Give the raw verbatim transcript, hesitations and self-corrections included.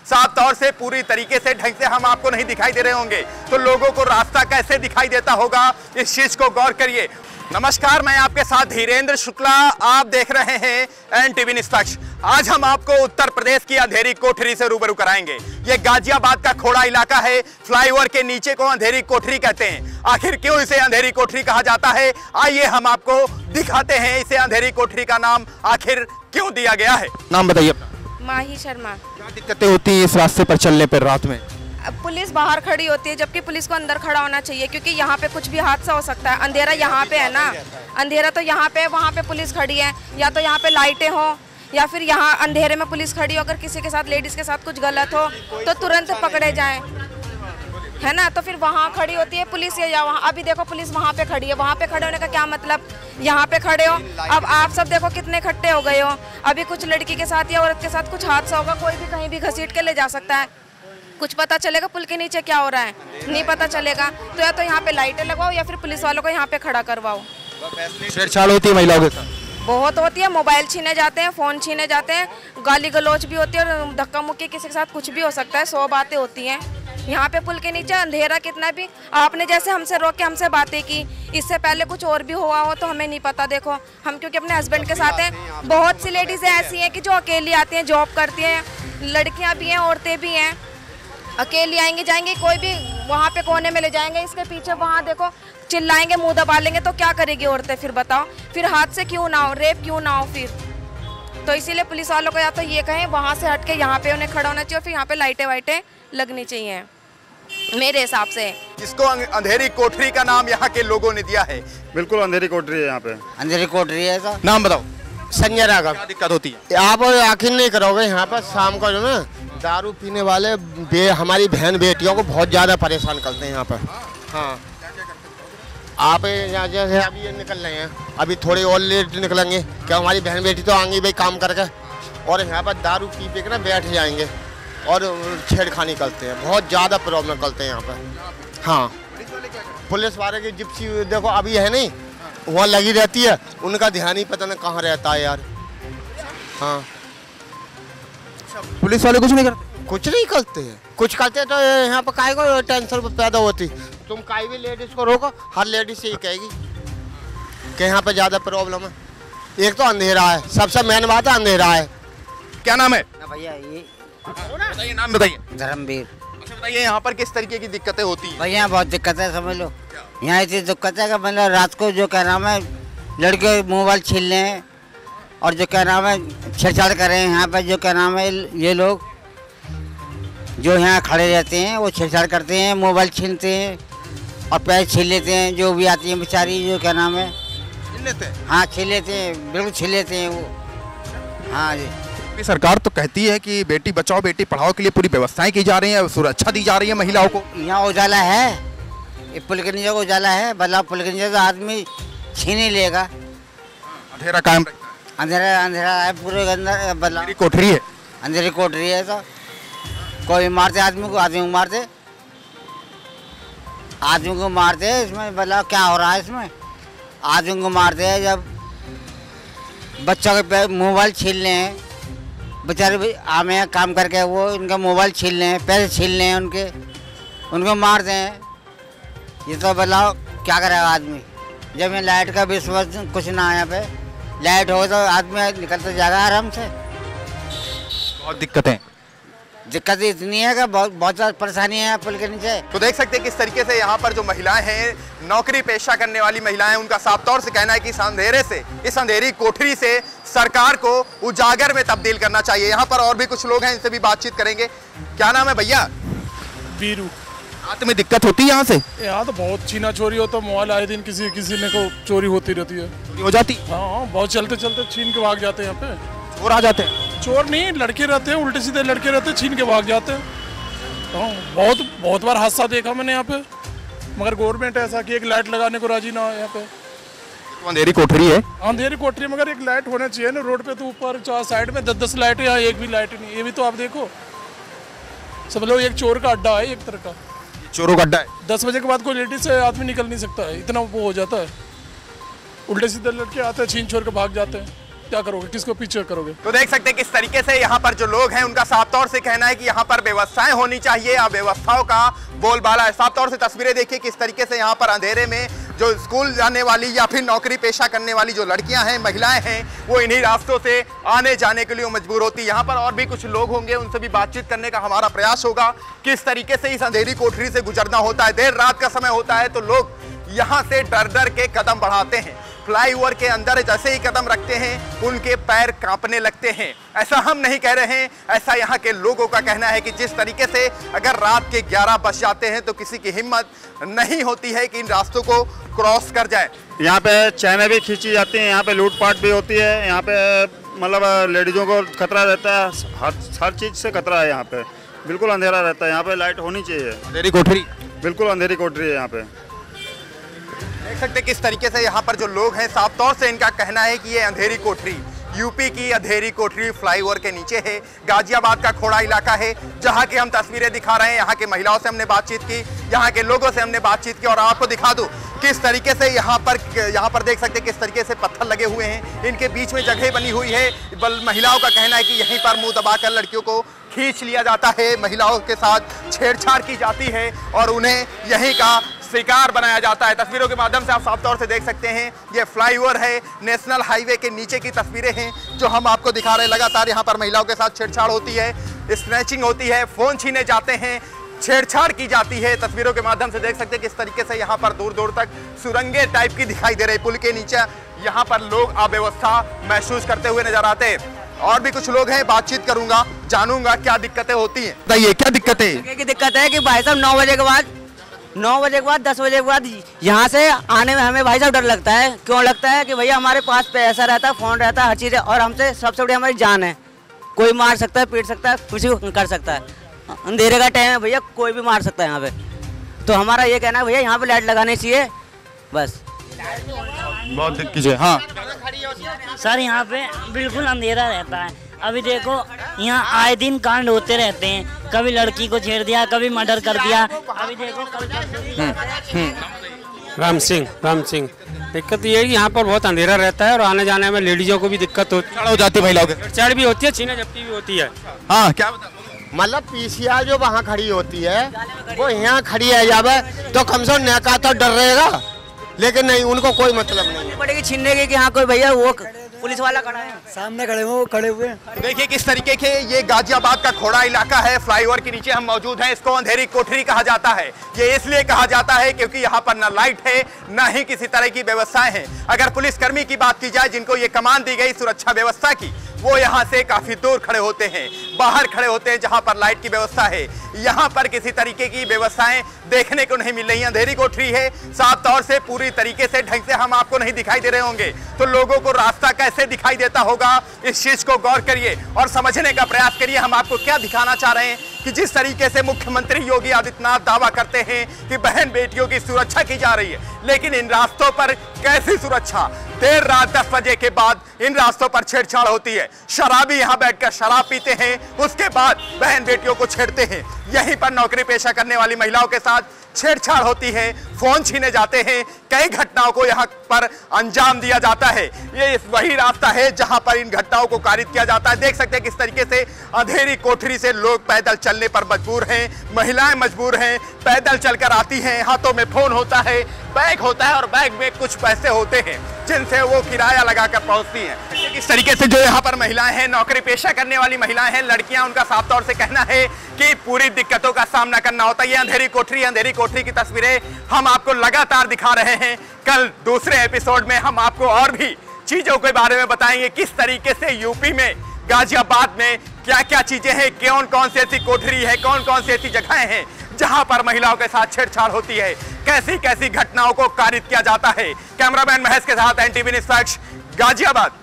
साफ तौर से पूरी तरीके से ढंग से हम आपको नहीं दिखाई दे रहे होंगे, तो लोगों को रास्ता कैसे दिखाई देता होगा, इस चीज को गौर करिए। नमस्कार, मैं आपके साथ धीरेन्द्र शुक्ला, आप देख रहे हैं एनटीवी निष्पक्ष। आज हम आपको उत्तर प्रदेश की अंधेरी कोठरी से रूबरू कराएंगे। ये गाजियाबाद का खोड़ा इलाका है, फ्लाईओवर के नीचे को अंधेरी कोठरी कहते हैं। आखिर क्यों इसे अंधेरी कोठरी कहा जाता है, आइए हम आपको दिखाते हैं इसे अंधेरी कोठरी का नाम आखिर क्यों दिया गया है। नाम बताइए अपना। माही शर्मा। क्या दिक्कतें होती हैं इस रास्ते पर चलने पर रात में? पुलिस बाहर खड़ी होती है, जबकि पुलिस को अंदर खड़ा होना चाहिए, क्योंकि यहाँ पे कुछ भी हादसा हो सकता है। अंधेरा यहाँ पे है ना, अंधेरा तो यहाँ पे, वहाँ पे पुलिस खड़ी है, या तो यहाँ पे लाइटें हो या फिर यहाँ अंधेरे में पुलिस खड़ी हो। अगर किसी के साथ, लेडीज के साथ कुछ गलत हो तो तुरंत पकड़े जाएं, है ना। तो फिर वहाँ खड़ी होती है पुलिस, या वहाँ अभी देखो पुलिस वहाँ पे खड़ी है। वहाँ पे खड़े होने का क्या मतलब, यहाँ पे खड़े हो। अब आप सब देखो कितने इकट्ठे हो गए हो। अभी कुछ लड़की के साथ या औरत के साथ कुछ हादसा होगा, कोई भी कहीं भी घसीट के ले जा सकता है। कुछ पता चलेगा पुल के नीचे क्या हो रहा है, नहीं पता चलेगा। तो या तो यहाँ पे लाइटें लगवाओ या फिर पुलिस वालों को यहाँ पे खड़ा करवाओ। छेड़छाड़ होती है महिलाओं के साथ? बहुत होती है, मोबाइल छीने जाते हैं, फ़ोन छीने जाते हैं, गाली गलौज भी होती है, और धक्का मुक्की किसी के साथ कुछ भी हो सकता है। सौ बातें होती हैं यहाँ पे पुल के नीचे। अंधेरा कितना भी, आपने जैसे हमसे रोक के हमसे बातें की, इससे पहले कुछ और भी हुआ हो तो हमें नहीं पता। देखो हम क्योंकि अपने हस्बैंड के साथ हैं। बहुत सी लेडीज़ें ऐसी हैं कि जो अकेली आती हैं, जॉब करती हैं, लड़कियाँ भी हैं, औरतें भी हैं, अकेली आएंगी जाएंगी, कोई भी वहाँ पे कोने में ले जाएंगे, इसके पीछे वहाँ देखो चिल्लाएंगे, मुंह दबा लेंगे, तो क्या करेगी औरतें फिर बताओ। फिर हादसे क्यों ना हो, रेप क्यों ना हो फिर। तो इसीलिए पुलिस वालों को या तो ये कहें वहाँ से हट के यहाँ पे उन्हें खड़ा होना चाहिए, और फिर यहाँ पे लाइटें वाइटें लगनी चाहिए मेरे हिसाब से। इसको अंधेरी कोठरी का नाम यहाँ के लोगों ने दिया है। बिल्कुल अंधेरी कोठरी है यहाँ पे। अंधेरी कोठरी है सर। नाम बताओ। संजय राघव। क्या दिक्कत होती है? आप आखिर नहीं करोगे यहाँ पर शाम को जो ना दारू पीने वाले बे, हमारी बहन बेटियों को बहुत ज़्यादा परेशान करते हैं यहाँ पर। हाँ, आप यहाँ जैसे अभी ये निकल रहे हैं, अभी थोड़ी और लेट निकलेंगे, क्या हमारी बहन बेटी तो आएंगी भाई काम करके, और यहाँ पर दारू पी पी के ना बैठ जाएंगे और छेड़खानी करते हैं, बहुत ज़्यादा प्रॉब्लम करते हैं यहाँ पर। हाँ, पुलिस वाले की जिप्सी देखो अभी है नहीं, वहाँ लगी रहती है, उनका ध्यान ही पता नहीं कहाँ रहता है यार। हाँ, पुलिस वाले कुछ नहीं करते? कुछ नहीं करते हैं, कुछ करते तो यहाँ पर काहे को टेंशन पैदा होती। तुम काहे भी लेडीज़ को रोको, हर लेडीज यही कहेगी कि यहाँ पे ज़्यादा प्रॉब्लम है। एक तो अंधेरा है, सबसे मेन बात है अंधेरा है। क्या नाम है भैया? ये बताइए, नाम बताइए। धर्मवीर। अच्छा बताइए, यहाँ पर किस तरीके की दिक्कतें होती हैं? भैया बहुत दिक्कत है, समझ लो। यहाँ इतनी दिक्कत है कि मतलब रात को जो क्या नाम है लड़के मोबाइल छीन लें, और जो क्या नाम है छेड़छाड़ कर रहे हैं यहाँ पर। जो क्या नाम है ये लोग जो यहाँ खड़े रहते हैं वो छेड़छाड़ करते हैं, मोबाइल छीनते हैं और पैसे छीन लेते हैं। जो भी आती है बेचारी, जो क्या नाम है छीन लेते हैं। हाँ छीन लेते हैं, बिल्कुल छीन लेते हैं वो। हाँ जी, सरकार तो कहती है कि बेटी बचाओ बेटी पढ़ाओ के लिए पूरी व्यवस्थाएं की जा रही हैं, सुरक्षा दी जा रही है महिलाओं को। यहाँ उजाला है, ये पुल के नीचे उजाला है, बदलाव पुल के नीचे तो आदमी छीन ही लेगा। अंधेरा कायम रहता है। अंधेरा अंधेरा है पूरे अंदर, बदलाव कोठरी है, अंधेरी कोठरी है। तो कोई मारते आदमी को, आदमी को मारते, आदमी को मारते हैं। इसमें बदलाव क्या हो रहा है, इसमें आदमी को मारते हैं। जब बच्चों के मोबाइल छीन लें, बेचारे आमे काम करके वो इनका मोबाइल छीन लें, पैसे छीन लें उनके, उनको मारते हैं। ये तो बदलाव क्या करेगा आदमी, जब मैं लाइट का विश्वास कुछ ना आया पे, लाइट हो तो आदमी निकलता जाएगा आराम से। बहुत दिक्कतें दिक्कत इतनी है कि बहुत बहुत ज़्यादा परेशानी है पुल के नीचे। तो देख सकते हैं किस तरीके से यहाँ पर जो महिलाएं हैं, नौकरी पेशा करने वाली महिलाएं, उनका साफ तौर से कहना है कि इस अंधेरे से, इस अंधेरी कोठरी से सरकार को उजागर में तब्दील करना चाहिए। यहाँ पर और भी कुछ लोग हैं, इनसे भी बातचीत करेंगे। क्या नाम है भैया? बीरू। रात में दिक्कत होती है यहाँ से? यहाँ तो बहुत छीना चोरी होता है, मोबाइल आए दिन किसी किसी ने को चोरी होती रहती है। चोरी हो जाती? हाँ, बहुत चलते चलते छीन के भाग जाते हैं यहाँ पे। चोर आ जाते हैं? चोर नहीं, लड़के रहते हैं, उल्टे सीधे लड़के रहते हैं, छीन के भाग जाते हैं। हाँ, बहुत बहुत बार हादसा देखा मैंने यहाँ पे, मगर गवर्नमेंट ऐसा कि एक लाइट लगाने को राजी ना हो यहाँ पे। तो अंधेरी कोठरी है? अंधेरी कोठरी, मगर एक लाइट होना चाहिए ना रोड पे। तो ऊपर चार साइड में दस दस लाइट है, यहाँ एक भी लाइट नहीं। ये भी तो आप देखो, सब लोग एक चोर का अड्डा है एक तरह का। चोरों का अड्डा है? दस बजे के बाद कोई लेडीज से आदमी निकल नहीं सकता है, इतना वो हो जाता है। उल्टे सीधे लड़के आते हैं, छीन छोड़ के भाग जाते हैं। क्या करोगे, किसको पीछे करोगे। तो देख सकते हैं किस तरीके से यहाँ पर जो लोग हैं उनका साफ तौर से कहना है कि यहाँ पर व्यवस्थाएं होनी चाहिए, अव्यवस्थाओं का बोलबाला है। साफ तौर से तस्वीरें देखिए किस तरीके से यहाँ पर अंधेरे में जो स्कूल जाने वाली या फिर नौकरी पेशा करने वाली जो लड़कियां हैं, महिलाएं हैं, वो इन्हीं रास्तों से आने जाने के लिए मजबूर होती है। यहाँ पर और भी कुछ लोग होंगे, उनसे भी बातचीत करने का हमारा प्रयास होगा। किस तरीके से इस अंधेरी कोठरी से गुजरना होता है, देर रात का समय होता है तो लोग यहाँ से डर डर के कदम बढ़ाते हैं। फ्लाईओवर के अंदर जैसे ही कदम रखते हैं उनके पैर कांपने लगते हैं। ऐसा हम नहीं कह रहे हैं, ऐसा यहाँ के लोगों का कहना है कि जिस तरीके से अगर रात के ग्यारह बज जाते हैं तो किसी की हिम्मत नहीं होती है कि इन रास्तों को क्रॉस कर जाए। यहाँ पे चैनें भी खींची जाती हैं, यहाँ पे लूटपाट भी होती है, यहाँ पे मतलब लेडीज़ों को खतरा रहता है, हर हर चीज़ से खतरा है। यहाँ पे बिल्कुल अंधेरा रहता है, यहाँ पे लाइट होनी चाहिए। अंधेरी कोठरी, बिल्कुल अंधेरी कोठरी है यहाँ पे। देख सकते हैं किस तरीके से यहाँ पर जो लोग हैं साफ तौर से इनका कहना है कि ये अंधेरी कोठरी यूपी की अंधेरी कोठरी फ्लाईओवर के नीचे है। गाजियाबाद का खोड़ा इलाका है जहाँ की हम तस्वीरें दिखा रहे हैं। यहाँ के महिलाओं से हमने बातचीत की, यहाँ के लोगों से हमने बातचीत की और आपको दिखा दूं किस तरीके से यहाँ पर यहाँ पर देख सकते हैं किस तरीके से पत्थर लगे हुए हैं, इनके बीच में जगह बनी हुई है। बल महिलाओं का कहना है कि यहीं पर मुंह दबाकर लड़कियों को खींच लिया जाता है, महिलाओं के साथ छेड़छाड़ की जाती है और उन्हें यहीं का शिकार बनाया जाता है। तस्वीरों के माध्यम से आप साफ तौर से देख सकते हैं ये फ्लाईओवर है, नेशनल हाईवे के नीचे की तस्वीरें हैं जो हम आपको दिखा रहे हैं। लगातार यहाँ पर महिलाओं के साथ छेड़छाड़ होती है, स्नैचिंग होती है, फोन छीने जाते हैं, छेड़छाड़ की जाती है। तस्वीरों के माध्यम से देख सकते हैं किस तरीके से यहाँ पर दूर दूर तक सुरंगें टाइप की दिखाई दे रही। पुल के नीचे यहाँ पर लोग अव्यवस्था महसूस करते हुए नजर आते हैं। और भी कुछ लोग हैं, बातचीत करूंगा, जानूंगा क्या दिक्कतें होती हैं। बताइए क्या दिक्कतें? की दिक्कत है कि भाई साहब नौ बजे के बाद नौ बजे के बाद दस बजे के बाद यहाँ से आने में हमें भाई साहब डर लगता है। क्यों लगता है कि भैया हमारे पास पैसा रहता है, फ़ोन रहता है, हर चीज़ है और हमसे सबसे बड़ी हमारी जान है। कोई मार सकता है, पीट सकता है, कुछ भी कर सकता है। अंधेरे का टाइम है भैया, कोई भी मार सकता है यहाँ पे। तो हमारा ये कहना है भैया यहाँ पे लाइट लगानी चाहिए बस। बहुत कीजिए। हाँ सर यहाँ पे बिल्कुल अंधेरा रहता है। अभी देखो यहाँ आए दिन कांड होते रहते हैं, कभी लड़की को छेड़ दिया, कभी मर्डर कर दिया। अभी देखो कल राम सिंह राम सिंह दिक्कत ये है कि यहाँ पर बहुत अंधेरा रहता है और आने जाने में लेडीजों को भी दिक्कत होती है, हो जाती है, महिलाओं के छेड़छाड़ भी होती है, छीना झपटी भी होती है। हाँ क्या बता? मतलब पीसीआर जो वहाँ खड़ी होती है वो यहाँ खड़ी है जावे तो कम से कम नेका तो डर रहेगा, लेकिन नहीं, उनको कोई मतलब नहीं है। पड़ेगी छीनने की कि हाँ कोई भैया वो पुलिस वाला खड़ा है सामने खड़े हुए खड़े हुए देखिए किस तरीके के ये गाजियाबाद का खोड़ा इलाका है। फ्लाईओवर के नीचे हम मौजूद हैं। इसको अंधेरी कोठरी कहा जाता है। ये इसलिए कहा जाता है क्योंकि यहाँ पर ना लाइट है ना ही किसी तरह की व्यवस्थाएं हैं। अगर पुलिसकर्मी की बात की जाए जिनको ये कमान दी गई सुरक्षा व्यवस्था की, वो यहाँ से काफी दूर खड़े होते हैं, बाहर खड़े होते हैं जहाँ पर लाइट की व्यवस्था है। यहाँ पर किसी तरीके की व्यवस्थाएं देखने को नहीं मिल रही। अंधेरी कोठरी है, साफ तौर से पूरी तरीके से ढंग से हम आपको नहीं दिखाई दे रहे होंगे तो लोगों को रास्ता कैसे दिखाई देता होगा, इस चीज को गौर करिए और समझने का प्रयास करिए। हम आपको क्या दिखाना चाह रहे हैं कि जिस तरीके से मुख्यमंत्री योगी आदित्यनाथ दावा करते हैं कि बहन बेटियों की सुरक्षा की जा रही है, लेकिन इन रास्तों पर कैसी सुरक्षा? देर रात दस बजे के बाद इन रास्तों पर छेड़छाड़ होती है। शराबी यहाँ बैठकर शराब पीते हैं, उसके बाद बहन बेटियों को छेड़ते हैं। यहीं पर नौकरी पेशा करने वाली महिलाओं के साथ छेड़छाड़ होती है, फोन छीने जाते हैं, कई घटनाओं को यहाँ पर अंजाम दिया जाता है। ये वही रास्ता है जहां पर इन घटनाओं को कारित किया जाता है। देख सकते हैं किस तरीके से अंधेरी कोठरी से लोग पैदल चलने पर मजबूर हैं, महिलाएं मजबूर हैं, पैदल चलकर आती हैं, हाथों में फोन होता है, बैग होता है और बैग में कुछ पैसे होते हैं जिनसे वो किराया लगाकर पहुंचती हैं। इस तरीके से जो यहाँ पर महिलाएं हैं, नौकरी पेशा करने वाली महिलाएं हैं, लड़कियां, उनका साफ तौर से कहना है कि पूरी दिक्कतों का सामना करना होता है। ये अंधेरी कोठरी अंधेरी कोठरी की तस्वीरें हम आपको लगातार दिखा रहे हैं। कल दूसरे एपिसोड में हम आपको और भी चीजों के बारे में बताएंगे, किस तरीके से यूपी में गाजियाबाद में क्या क्या चीजें हैं, कौन कौन सी ऐसी कोठरी है, कौन कौन सी ऐसी जगहें हैं जहां पर महिलाओं के साथ छेड़छाड़ होती है, कैसी कैसी घटनाओं को कारित किया जाता है। कैमरामैन महेश के साथ एनटीवी न्यूज़ फैक्स गाजियाबाद।